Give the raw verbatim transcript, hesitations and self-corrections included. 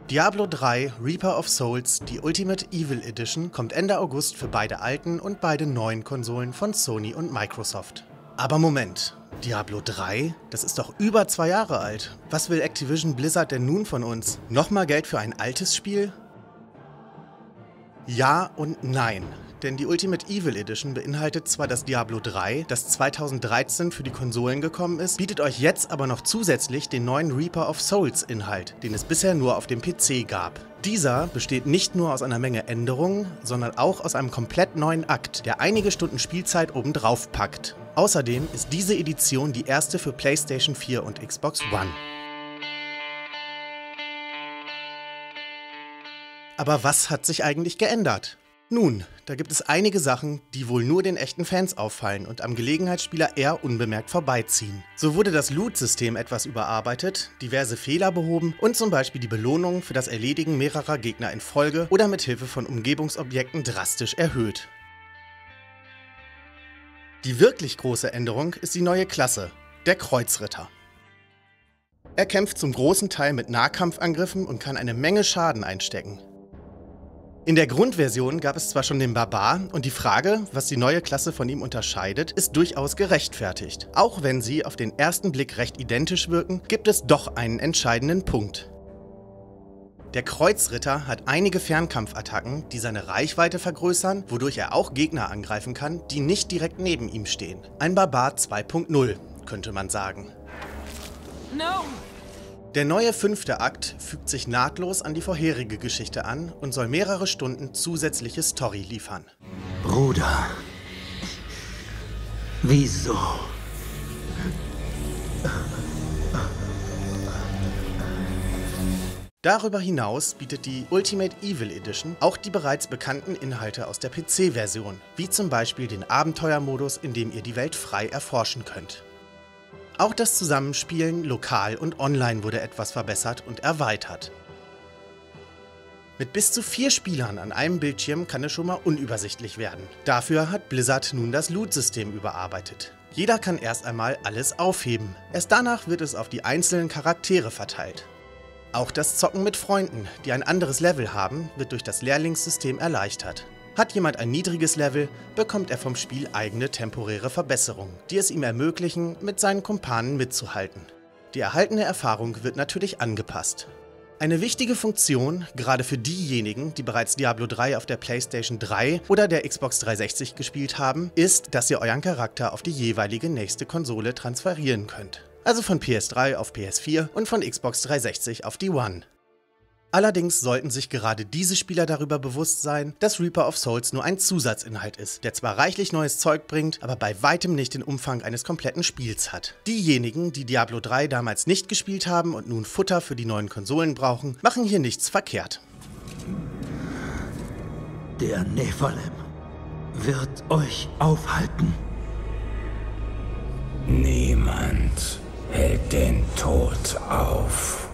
Diablo drei Reaper of Souls, die Ultimate Evil Edition, kommt Ende August für beide alten und beide neuen Konsolen von Sony und Microsoft. Aber Moment, Diablo drei? Das ist doch über zwei Jahre alt. Was will Activision Blizzard denn nun von uns? Nochmal Geld für ein altes Spiel? Ja und nein. Denn die Ultimate Evil Edition beinhaltet zwar das Diablo drei, das zweitausenddreizehn für die Konsolen gekommen ist, bietet euch jetzt aber noch zusätzlich den neuen Reaper of Souls Inhalt, den es bisher nur auf dem P C gab. Dieser besteht nicht nur aus einer Menge Änderungen, sondern auch aus einem komplett neuen Akt, der einige Stunden Spielzeit obendrauf packt. Außerdem ist diese Edition die erste für PlayStation vier und Xbox One. Aber was hat sich eigentlich geändert? Nun, da gibt es einige Sachen, die wohl nur den echten Fans auffallen und am Gelegenheitsspieler eher unbemerkt vorbeiziehen. So wurde das Loot-System etwas überarbeitet, diverse Fehler behoben und zum Beispiel die Belohnung für das Erledigen mehrerer Gegner in Folge oder mit Hilfe von Umgebungsobjekten drastisch erhöht. Die wirklich große Änderung ist die neue Klasse, der Kreuzritter. Er kämpft zum großen Teil mit Nahkampfangriffen und kann eine Menge Schaden einstecken. In der Grundversion gab es zwar schon den Barbar und die Frage, was die neue Klasse von ihm unterscheidet, ist durchaus gerechtfertigt. Auch wenn sie auf den ersten Blick recht identisch wirken, gibt es doch einen entscheidenden Punkt. Der Kreuzritter hat einige Fernkampfattacken, die seine Reichweite vergrößern, wodurch er auch Gegner angreifen kann, die nicht direkt neben ihm stehen. Ein Barbar zwei Punkt null, könnte man sagen. No. Der neue fünfte Akt fügt sich nahtlos an die vorherige Geschichte an und soll mehrere Stunden zusätzliche Story liefern. Bruder, wieso? Darüber hinaus bietet die Ultimate Evil Edition auch die bereits bekannten Inhalte aus der P C-Version, wie zum Beispiel den Abenteuermodus, in dem ihr die Welt frei erforschen könnt. Auch das Zusammenspielen lokal und online wurde etwas verbessert und erweitert. Mit bis zu vier Spielern an einem Bildschirm kann es schon mal unübersichtlich werden. Dafür hat Blizzard nun das Loot-System überarbeitet. Jeder kann erst einmal alles aufheben. Erst danach wird es auf die einzelnen Charaktere verteilt. Auch das Zocken mit Freunden, die ein anderes Level haben, wird durch das Lehrlingssystem erleichtert. Hat jemand ein niedriges Level, bekommt er vom Spiel eigene temporäre Verbesserungen, die es ihm ermöglichen, mit seinen Kumpanen mitzuhalten. Die erhaltene Erfahrung wird natürlich angepasst. Eine wichtige Funktion, gerade für diejenigen, die bereits Diablo drei auf der PlayStation drei oder der Xbox dreihundertsechzig gespielt haben, ist, dass ihr euren Charakter auf die jeweilige nächste Konsole transferieren könnt. Also von P S drei auf P S vier und von Xbox dreihundertsechzig auf die One. Allerdings sollten sich gerade diese Spieler darüber bewusst sein, dass Reaper of Souls nur ein Zusatzinhalt ist, der zwar reichlich neues Zeug bringt, aber bei weitem nicht den Umfang eines kompletten Spiels hat. Diejenigen, die Diablo drei damals nicht gespielt haben und nun Futter für die neuen Konsolen brauchen, machen hier nichts verkehrt. Der Nephalem wird euch aufhalten. Niemand hält den Tod auf.